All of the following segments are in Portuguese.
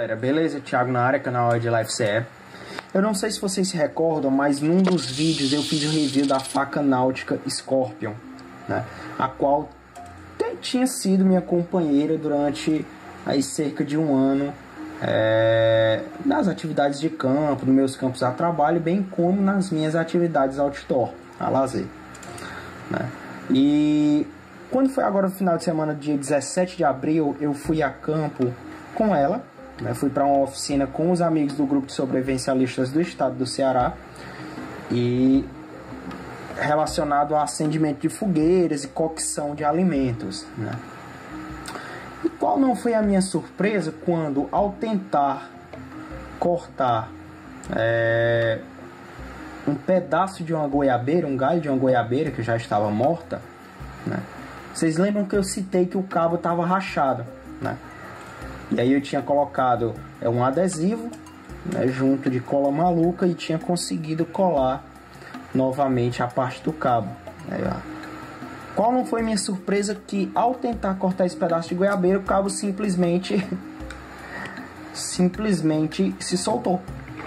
galera, beleza? Thiago na área, canal de LifeCE. Eu não sei se vocês se recordam, mas num dos vídeos eu fiz o review da faca náutica Scorpion, né? A qual tinha sido minha companheira durante aí cerca de um ano nas atividades de campo, nos meus campos a trabalho, bem como nas minhas atividades outdoor, a lazer, né? E quando foi agora no final de semana, dia 17 de abril, eu fui a campo com ela, né? Fui para uma oficina com os amigos do grupo de sobrevivencialistas do estado do Ceará e relacionado ao acendimento de fogueiras e cocção de alimentos, né? E qual não foi a minha surpresa quando, ao tentar cortar um pedaço de uma goiabeira, um galho de uma goiabeira que já estava morta, né? Vocês lembram que eu citei que o cabo estava rachado, né? E aí eu tinha colocado um adesivo, né, junto de cola maluca e tinha conseguido colar novamente a parte do cabo. Aí, ó. Qual não foi minha surpresa que ao tentar cortar esse pedaço de goiabeira, o cabo simplesmente se soltou.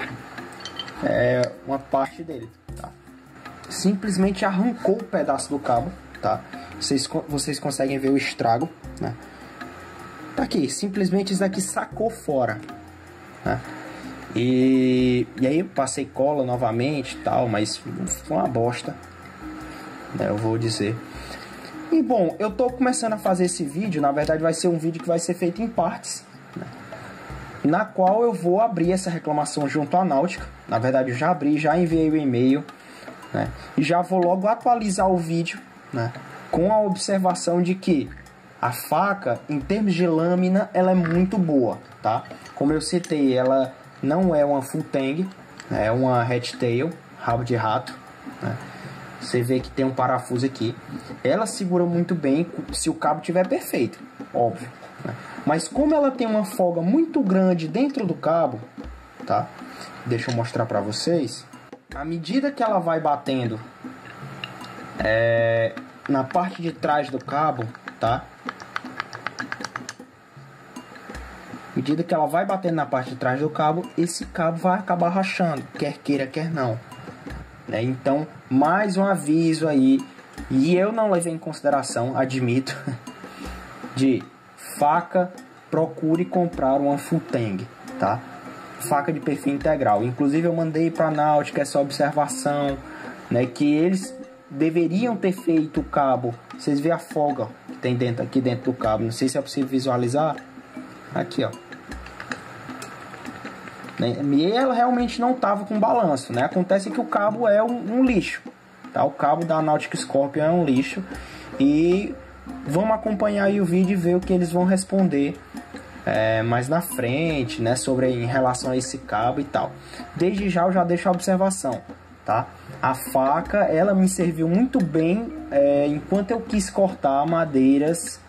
Uma parte dele, tá? Simplesmente arrancou o pedaço do cabo, tá? Vocês conseguem ver o estrago, né? Tá aqui, simplesmente isso daqui sacou fora, né? E aí eu passei cola novamente e tal, mas foi uma bosta, né, eu vou dizer. E bom, eu tô começando a fazer esse vídeo, na verdade vai ser um vídeo que vai ser feito em partes, né, na qual eu vou abrir essa reclamação junto à Náutica. Na verdade eu já abri, já enviei o e-mail, né, e já vou logo atualizar o vídeo, né, com a observação de que a faca, em termos de lâmina, ela é muito boa, tá? Como eu citei, ela não é uma full tang, é uma hatch tail, rabo de rato, né? Você vê que tem um parafuso aqui. Ela segura muito bem se o cabo estiver perfeito, óbvio, né? Mas como ela tem uma folga muito grande dentro do cabo, tá? Deixa eu mostrar pra vocês. À medida que ela vai batendo na parte de trás do cabo, tá? À medida que ela vai batendo na parte de trás do cabo, esse cabo vai acabar rachando, quer queira, quer não, né? Então, mais um aviso aí, e eu não levei em consideração, admito, de faca, procure comprar uma full tang, tá? Faca de perfil integral. Inclusive eu mandei para a Náutica essa observação, né, que eles deveriam ter feito o cabo. Vocês veem a folga que tem aqui dentro do cabo, não sei se é possível visualizar. Aqui, ó. E ela realmente não tava com balanço, né? Acontece que o cabo é um lixo, tá? O cabo da Náutica Scorpion é um lixo. E vamos acompanhar aí o vídeo e ver o que eles vão responder mais na frente, né? Em relação a esse cabo e tal. Desde já eu já deixo a observação, tá? A faca, ela me serviu muito bem enquanto eu quis cortar madeiras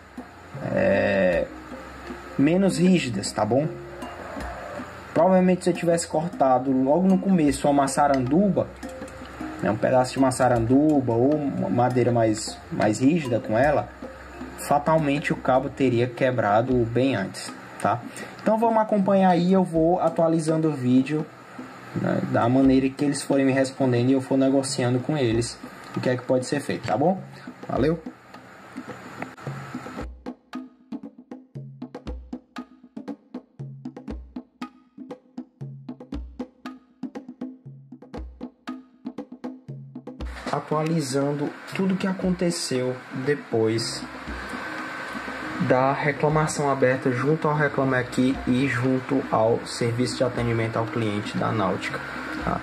menos rígidas, tá bom? Provavelmente se eu tivesse cortado logo no começo uma maçaranduba, né, um pedaço de maçaranduba ou uma madeira mais rígida com ela, fatalmente o cabo teria quebrado bem antes, tá? Então vamos acompanhar aí, eu vou atualizando o vídeo, né, da maneira que eles forem me respondendo e eu for negociando com eles o que é que pode ser feito, tá bom? Valeu! Atualizando tudo que aconteceu depois da reclamação aberta junto ao Reclame Aqui e junto ao serviço de atendimento ao cliente da Náutica, tá?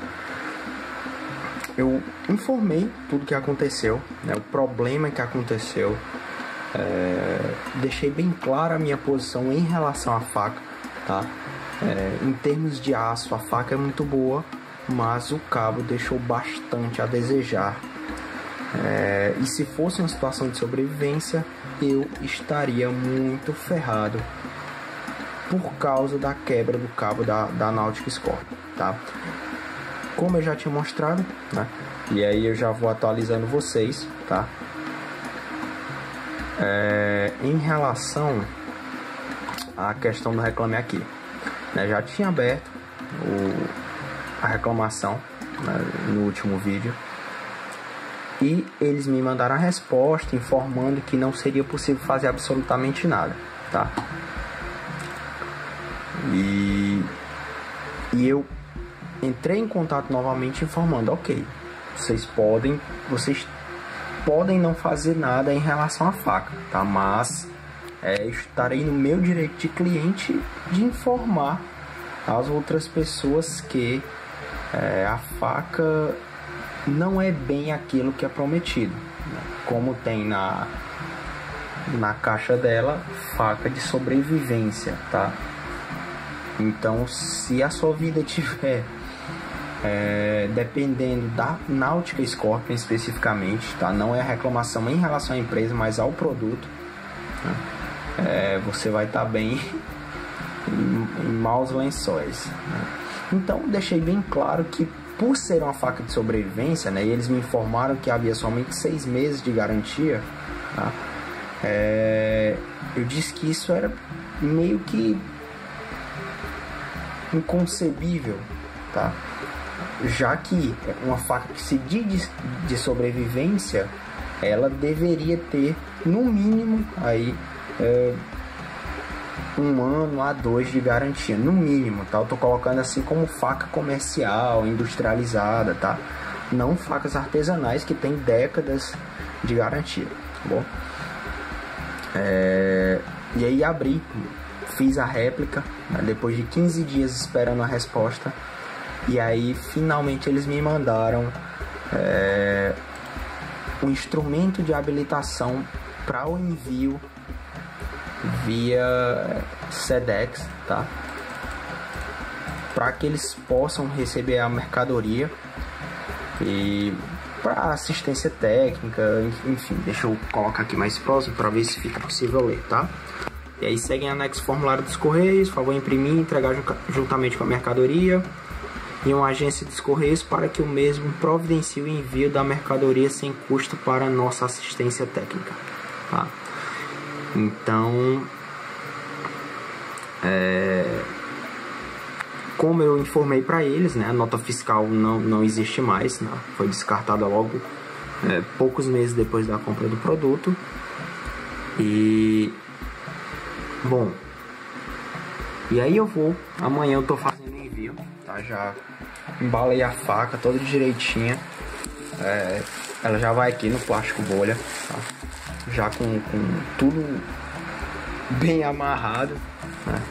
Eu informei tudo que aconteceu, né, o problema que aconteceu, deixei bem clara a minha posição em relação à faca, tá? Em termos de aço, a faca é muito boa, mas o cabo deixou bastante a desejar. E se fosse uma situação de sobrevivência, eu estaria muito ferrado por causa da quebra do cabo da Náutica Scorpion, tá? Como eu já tinha mostrado, né? E aí eu já vou atualizando vocês, tá? Em relação à questão do Reclame Aqui, né? Já tinha aberto a reclamação, né, no último vídeo, e eles me mandaram a resposta informando que não seria possível fazer absolutamente nada, tá? E eu entrei em contato novamente informando, ok, vocês podem não fazer nada em relação à faca, tá? Mas estarei no meu direito de cliente de informar as outras pessoas que a faca não é bem aquilo que é prometido, né? Como tem na caixa dela, faca de sobrevivência, tá? Então, se a sua vida tiver dependendo da Nautica Scorpion especificamente, tá? Não é a reclamação em relação à empresa, mas ao produto, né? Você vai estar bem em maus lençóis, né? Então, deixei bem claro que, por ser uma faca de sobrevivência, né, e eles me informaram que havia somente 6 meses de garantia, tá? Eu disse que isso era meio que inconcebível, tá? Já que uma faca que se diz de sobrevivência, ela deveria ter no mínimo aí 1 ano a 2 de garantia, no mínimo, tá? Eu tô colocando assim como faca comercial, industrializada, tá? Não facas artesanais que tem décadas de garantia, tá bom? E aí fiz a réplica, né, depois de 15 dias esperando a resposta, e aí finalmente eles me mandaram um instrumento de habilitação para o envio via Sedex, tá? Para que eles possam receber a mercadoria e para assistência técnica, enfim, deixa eu colocar aqui mais próximo para ver se fica possível ler, tá? E aí segue em anexo formulário dos Correios, favor imprimir e entregar juntamente com a mercadoria em uma agência dos Correios para que o mesmo providencie o envio da mercadoria sem custo para nossa assistência técnica, tá? Então, como eu informei para eles, né, a nota fiscal não existe mais, né, foi descartada logo poucos meses depois da compra do produto. E bom, e aí amanhã eu tô fazendo o envio, tá? Já embalei a faca toda direitinha, ela já vai aqui no plástico bolha, tá? Já com tudo bem amarrado, né?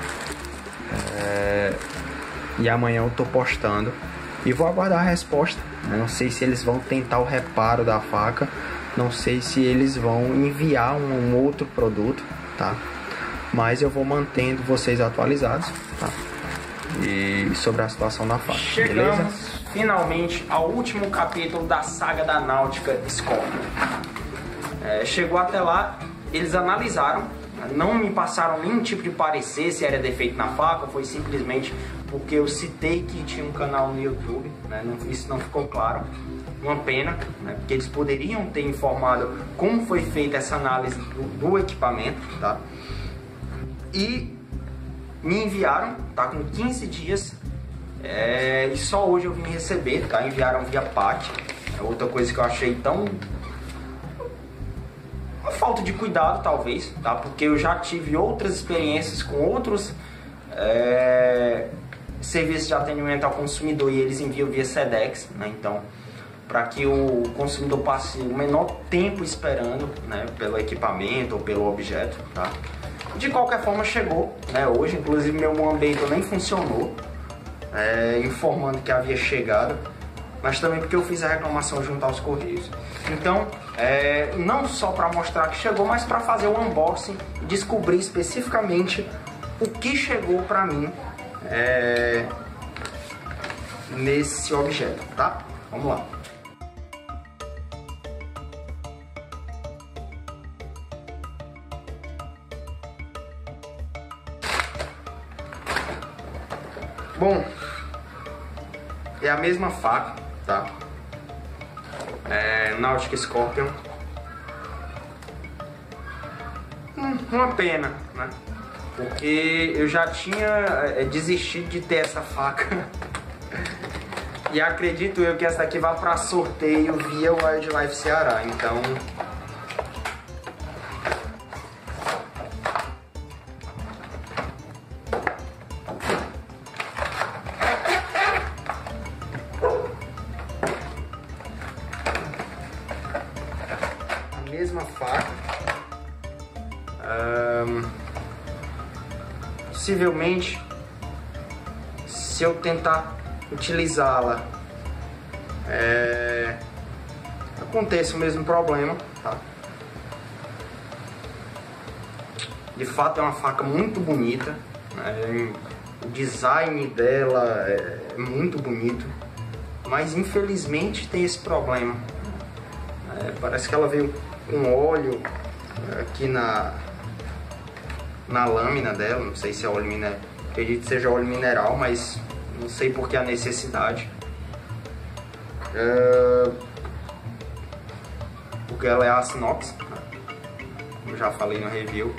E amanhã eu tô postando e vou aguardar a resposta, né? Não sei se eles vão tentar o reparo da faca, não sei se eles vão enviar um outro produto, tá? Mas eu vou mantendo vocês atualizados, tá? E sobre a situação da faca. Chegamos beleza? Finalmente ao último capítulo da saga da Nautica Scorpion. Chegou até lá, eles analisaram, não me passaram nenhum tipo de parecer se era defeito na faca, foi simplesmente porque eu citei que tinha um canal no YouTube, né? Isso não ficou claro. Uma pena, né? Porque eles poderiam ter informado como foi feita essa análise do equipamento, tá? E me enviaram, tá? Com 15 dias, e só hoje eu vim receber, tá? Enviaram via PAC. É outra coisa que eu achei tão... uma falta de cuidado, talvez, tá? Porque eu já tive outras experiências com outros serviços de atendimento ao consumidor e eles enviam via Sedex, né? Então, para que o consumidor passe o menor tempo esperando, né, pelo equipamento ou pelo objeto, tá? De qualquer forma chegou, né, hoje, inclusive meu Moambeito nem funcionou, informando que havia chegado, mas também porque eu fiz a reclamação junto aos Correios. Então, não só para mostrar que chegou, mas para fazer o unboxing e descobrir especificamente o que chegou para mim nesse objeto, tá? Vamos lá. Bom, é a mesma faca, tá? Nautica Scorpion. Uma pena, né? porque eu já tinha desistido de ter essa faca. E acredito eu que essa daqui vai para sorteio via Wildlife Ceará, então... A mesma faca. Possivelmente, se eu tentar utilizá-la, acontece o mesmo problema, tá? De fato é uma faca muito bonita, o design dela é muito bonito, mas infelizmente tem esse problema. Parece que ela veio com óleo aqui na lâmina dela, não sei se é óleo mineral, acredito que seja óleo mineral, mas não sei por que a necessidade. Porque ela é aço inox, como já falei no review.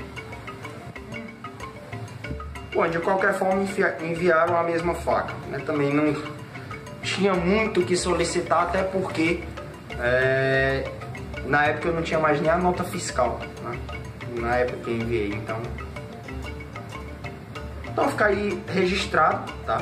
Bom, de qualquer forma enviaram a mesma faca, né? Também não tinha muito o que solicitar, até porque na época eu não tinha mais nem a nota fiscal, né? Na época que eu enviei, então fica aí registrado, tá?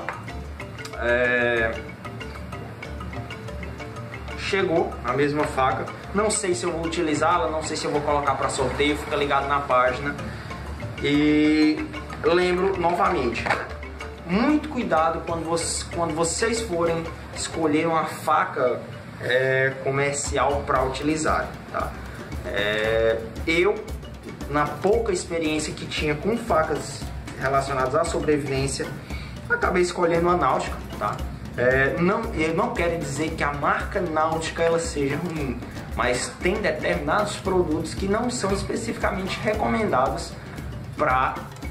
Chegou a mesma faca, não sei se eu vou utilizá-la, não sei se eu vou colocar para sorteio, fica ligado na página. E lembro novamente, muito cuidado quando vocês forem escolher uma faca comercial para utilizar, tá? Eu, na pouca experiência que tinha com facas relacionadas à sobrevivência, acabei escolhendo a Náutica, tá? Eu não quero dizer que a marca Náutica ela seja ruim, mas tem determinados produtos que não são especificamente recomendados para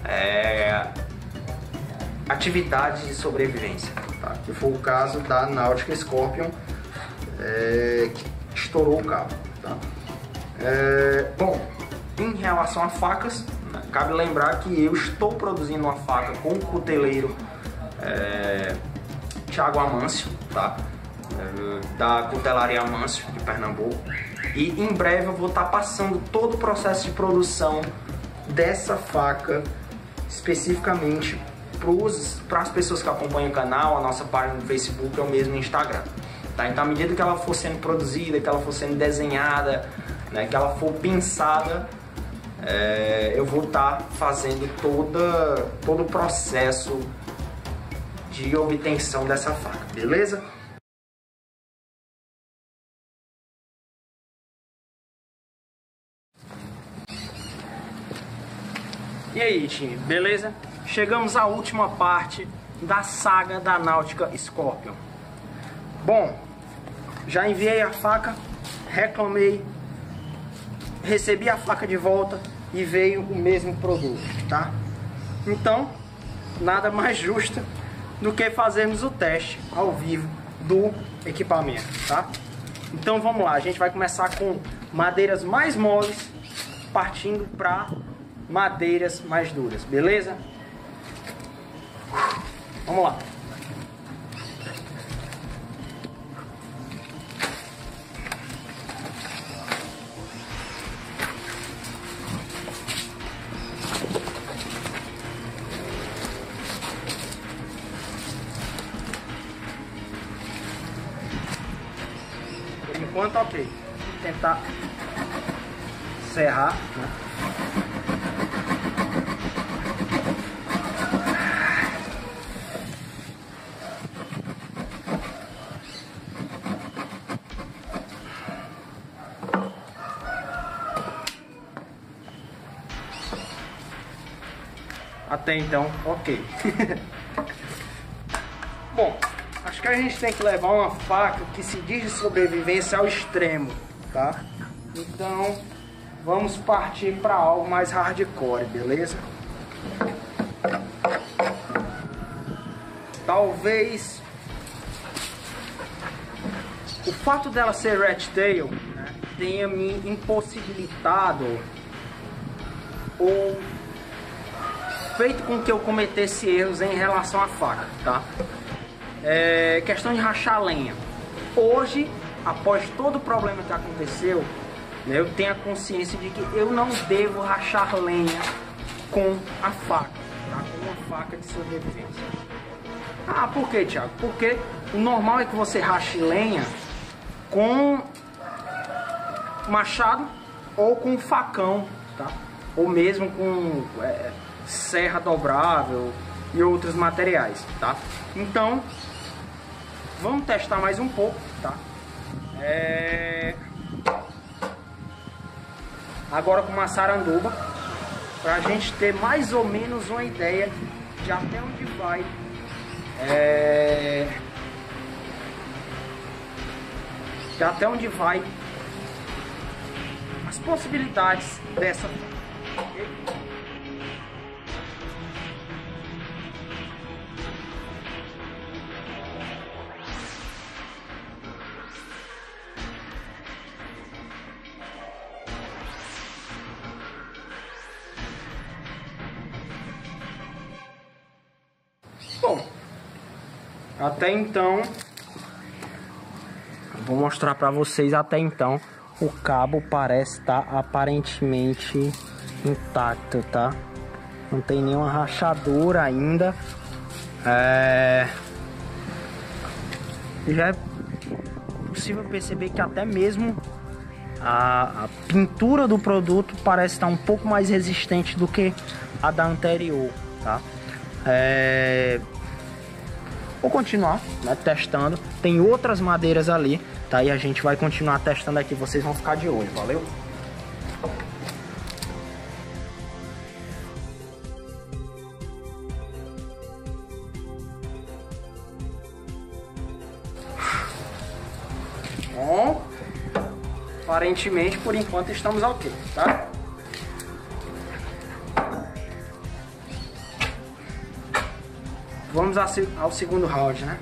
atividades de sobrevivência, tá? Que foi o caso da Náutica Scorpion, que estourou o cabo, tá? Bom, em relação a facas, cabe lembrar que eu estou produzindo uma faca com o cuteleiro Thiago Amâncio, tá? Da Cutelaria Amâncio de Pernambuco, e em breve eu vou estar passando todo o processo de produção dessa faca especificamente para as pessoas que acompanham o canal, a nossa página no Facebook ou mesmo no Instagram, tá? Então, à medida que ela for sendo produzida, que ela for sendo desenhada, né, que ela for pensada, eu vou estar fazendo todo o processo de obtenção dessa faca, beleza? E aí, time, beleza? Chegamos à última parte da saga da Náutica Scorpion. Bom, já enviei a faca, reclamei, recebi a faca de volta e veio o mesmo produto, tá? Então, nada mais justo do que fazermos o teste ao vivo do equipamento, tá? Então vamos lá, a gente vai começar com madeiras mais moles, partindo para madeiras mais duras, beleza? Vamos lá. Por enquanto, ok. Vou tentar serrar, né? Até então, ok. Bom, acho que a gente tem que levar uma faca que se diz de sobrevivência ao extremo, tá? Então, vamos partir para algo mais hardcore, beleza? Talvez o fato dela ser rat tail, né, tenha me impossibilitado ou feito com que eu cometesse erros em relação à faca, tá? Questão de rachar lenha. Hoje, após todo o problema que aconteceu, né, eu tenho a consciência de que eu não devo rachar lenha com a faca, tá? Com uma faca de sobrevivência. Ah, por que, Thiago? Porque o normal é que você rache lenha com machado ou com facão, tá? Ou mesmo com serra dobrável e outros materiais, tá? Então, vamos testar mais um pouco, tá? Agora com uma saranduba, pra gente ter mais ou menos uma ideia de até onde vai de até onde vai as possibilidades dessa. Bom, até então, vou mostrar para vocês. Até então, o cabo parece estar aparentemente intacto, tá? Não tem nenhuma rachadura ainda. Já é possível perceber que até mesmo a pintura do produto parece estar um pouco mais resistente do que a da anterior, tá? Vou continuar, né, testando. Tem outras madeiras ali, tá? E a gente vai continuar testando aqui. Vocês vão ficar de olho, valeu? Bom, aparentemente, por enquanto, estamos ok, tá? Vamos ao segundo round, né?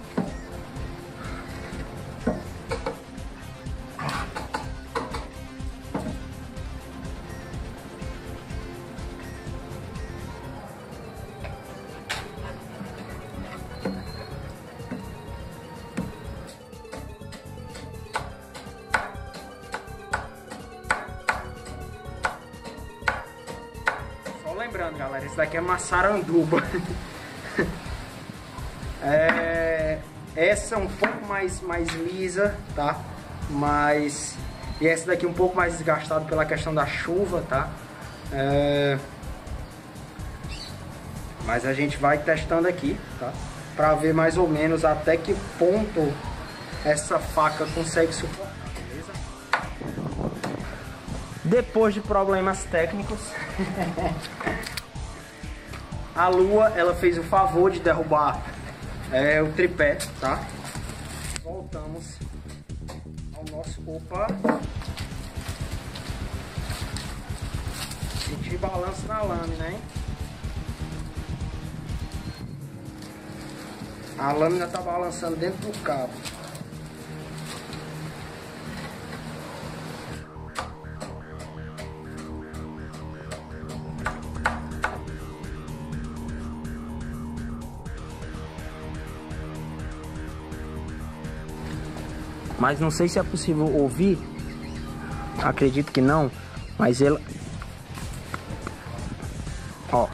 Só lembrando, galera, esse daqui é uma saranduba. Essa é um pouco mais lisa, tá? E essa daqui um pouco mais desgastada pela questão da chuva, tá? Mas a gente vai testando aqui, tá? Pra ver mais ou menos até que ponto essa faca consegue suportar, beleza? Depois de problemas técnicos, a Lua, ela fez o favor de derrubar o tripé, tá? Voltamos ao nosso... Opa! Senti balanço na lâmina, hein? A lâmina tá balançando dentro do cabo. Mas não sei se é possível ouvir. Acredito que não. Mas ela... Ó.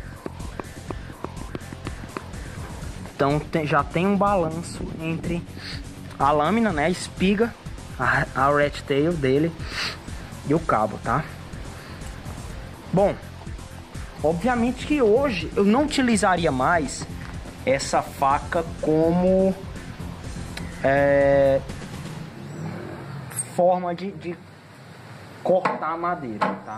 Então já tem um balanço entre a lâmina, né? A espiga, a rat tail dele e o cabo, tá? Bom, obviamente que hoje eu não utilizaria mais essa faca como forma de cortar a madeira, tá?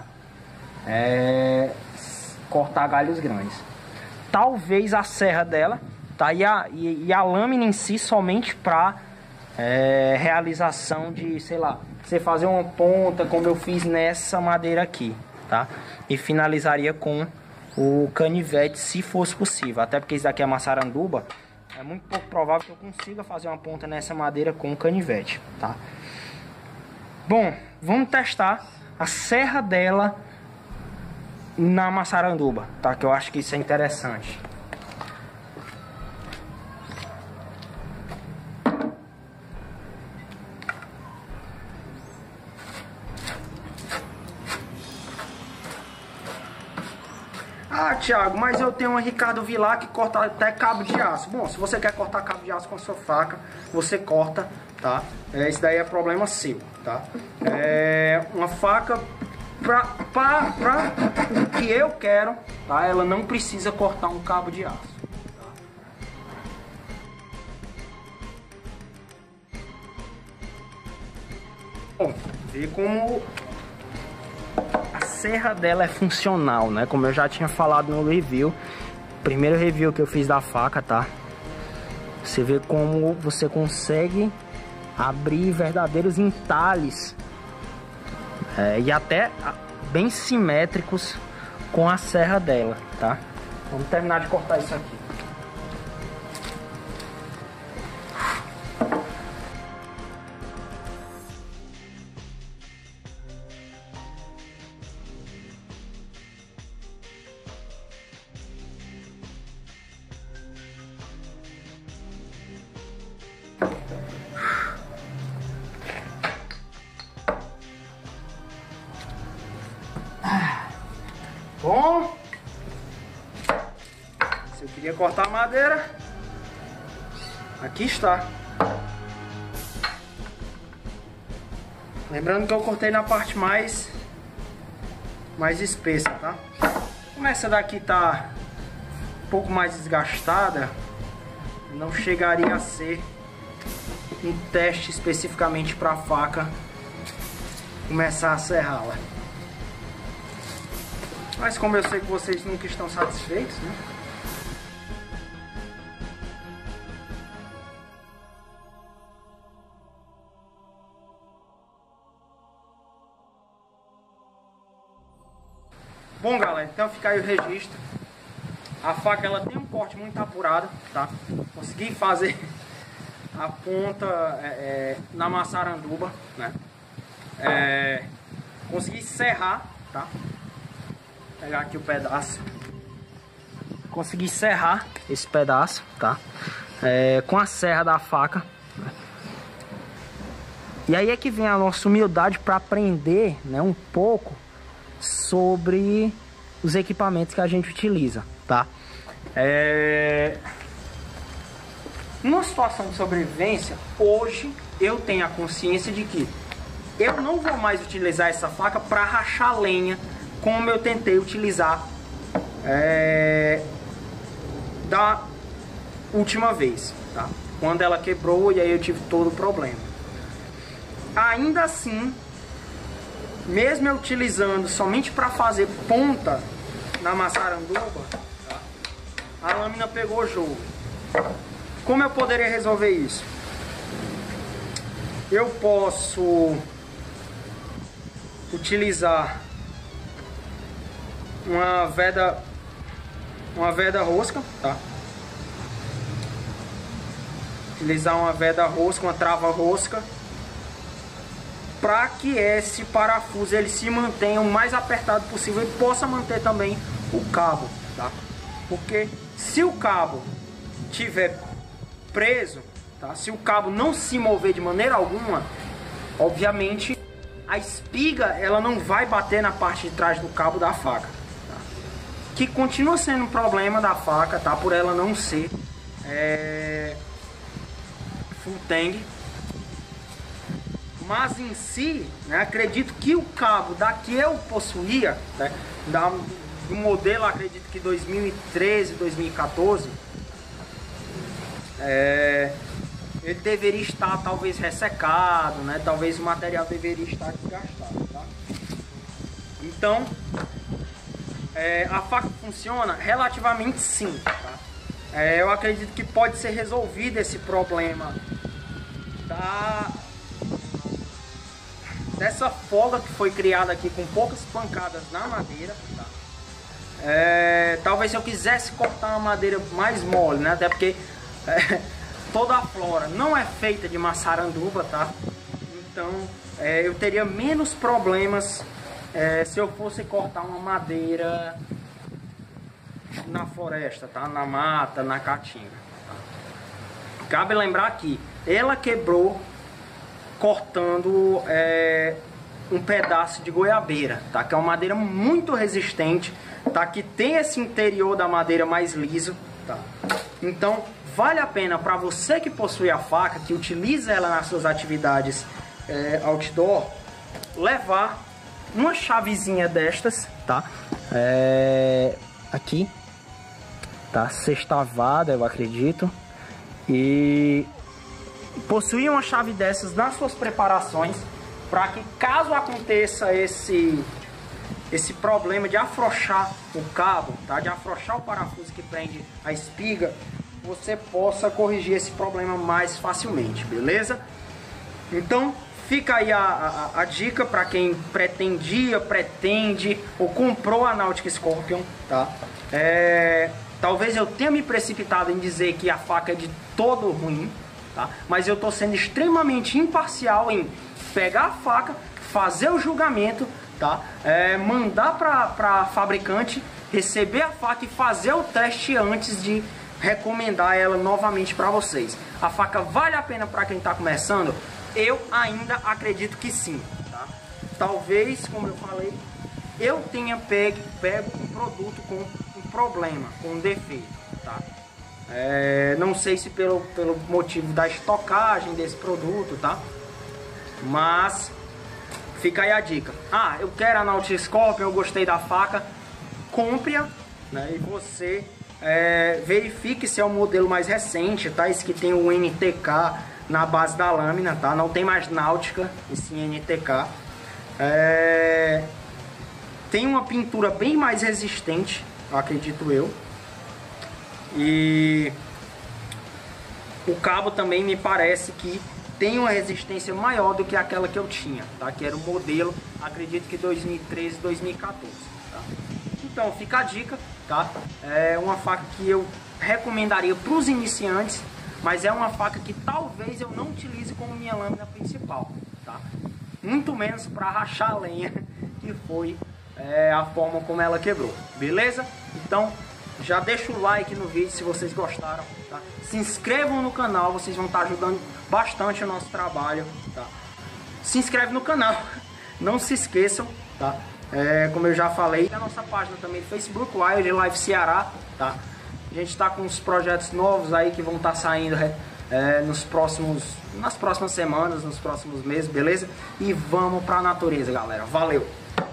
Cortar galhos grandes. Talvez a serra dela, tá? E a lâmina em si somente para realização de, sei lá, você fazer uma ponta como eu fiz nessa madeira aqui, tá? E finalizaria com o canivete, se fosse possível. Até porque isso daqui é uma saranduba, é muito pouco provável que eu consiga fazer uma ponta nessa madeira com o canivete, tá? Bom, vamos testar a serra dela na maçaranduba, tá? Que eu acho que isso é interessante. Ah, Thiago, mas eu tenho uma Ricardo Vilar que corta até cabo de aço. Bom, se você quer cortar cabo de aço com a sua faca, você corta, tá? Isso daí é problema seu, tá? É uma faca pra o que eu quero, tá? Ela não precisa cortar um cabo de aço. Tá? Bom, vê como a serra dela é funcional, né? Como eu já tinha falado no review, primeiro review que eu fiz da faca, tá? Você vê como você consegue abrir verdadeiros entalhes e até bem simétricos com a serra dela, tá? Vamos terminar de cortar isso aqui. Bom, se eu queria cortar a madeira, aqui está. Lembrando que eu cortei na parte mais espessa, tá? Como essa daqui tá um pouco mais desgastada, não chegaria a ser um teste especificamente para a faca começar a serrá-la. Mas como eu sei que vocês nunca estão satisfeitos, né? Bom, galera, então fica aí o registro. A faca ela tem um corte muito apurado, tá? Consegui fazer a ponta na maçaranduba, né? Consegui serrar, tá? Vou pegar aqui o pedaço. Consegui serrar esse pedaço, tá? Com a serra da faca. E aí é que vem a nossa humildade para aprender, né, um pouco sobre os equipamentos que a gente utiliza, tá? Numa situação de sobrevivência, hoje eu tenho a consciência de que eu não vou mais utilizar essa faca para rachar lenha como eu tentei utilizar da última vez, tá? Quando ela quebrou e aí eu tive todo o problema. Ainda assim, mesmo eu utilizando somente para fazer ponta na maçaranduba, tá? A lâmina pegou jogo. Como eu poderia resolver isso? Eu posso utilizar uma veda rosca, tá? Utilizar uma veda rosca, uma trava rosca, para que esse parafuso ele se mantenha o mais apertado possível e possa manter também o cabo, tá? Porque se o cabo tiver preso, tá? Se o cabo não se mover de maneira alguma, obviamente a espiga ela não vai bater na parte de trás do cabo da faca, tá? Que continua sendo um problema da faca, tá? Por ela não ser full tang. Mas em si, né, acredito que o cabo da que eu possuía, né, do modelo, acredito que 2013, 2014, ele deveria estar talvez ressecado, né, talvez o material deveria estar desgastado, tá? Então, a faca funciona relativamente sim, tá? Eu acredito que pode ser resolvido esse problema dessa folga que foi criada aqui com poucas pancadas na madeira, tá? Talvez se eu quisesse cortar uma madeira mais mole, né? Até porque toda a flora não é feita de maçaranduba, tá? Então eu teria menos problemas se eu fosse cortar uma madeira na floresta, tá? Na mata, na caatinga. Cabe lembrar que ela quebrou cortando um pedaço de goiabeira, tá? Que é uma madeira muito resistente, tá? Que tem esse interior da madeira mais liso, tá? Então vale a pena para você que possui a faca, que utiliza ela nas suas atividades outdoor, levar uma chavezinha destas, tá? Aqui, tá? Sextavada, eu acredito. E possuir uma chave dessas nas suas preparações, para que caso aconteça esse problema de afrouxar o cabo, tá? De afrouxar o parafuso que prende a espiga, você possa corrigir esse problema mais facilmente, beleza? Então fica aí a dica para quem pretende ou comprou a Nautica Scorpion, tá? Talvez eu tenha me precipitado em dizer que a faca é de todo ruim, tá? Mas eu estou sendo extremamente imparcial em pegar a faca, fazer o julgamento, tá? Mandar para fabricante, receber a faca e fazer o teste antes de recomendar ela novamente para vocês. A faca vale a pena para quem está começando? Eu ainda acredito que sim, tá? Talvez, como eu falei, eu tenha pego um produto com um problema, com um defeito, tá? Não sei se pelo motivo da estocagem desse produto, tá? Mas fica aí a dica. Eu quero a Nautica Scorpion, eu gostei da faca, compre-a, né? E você verifique se é o modelo mais recente, tá? Esse que tem o NTK na base da lâmina, tá? Não tem mais Náutica, esse NTK. Tem uma pintura bem mais resistente, acredito eu. E o cabo também me parece que tem uma resistência maior do que aquela que eu tinha, tá? Que era o modelo, acredito que 2013, 2014, tá? Então fica a dica, tá? É uma faca que eu recomendaria para os iniciantes, mas é uma faca que talvez eu não utilize como minha lâmina principal, tá? Muito menos para rachar a lenha, que foi a forma como ela quebrou, beleza? Então já deixa o like no vídeo se vocês gostaram, tá? Se inscrevam no canal, vocês vão estar ajudando bastante o nosso trabalho, tá? Se inscreve no canal, não se esqueçam, tá? Como eu já falei, a nossa página também do Facebook, Wildlife Ceará, tá? A gente está com uns projetos novos aí que vão estar saindo nas próximas semanas, nos próximos meses, beleza? E vamos pra natureza, galera. Valeu!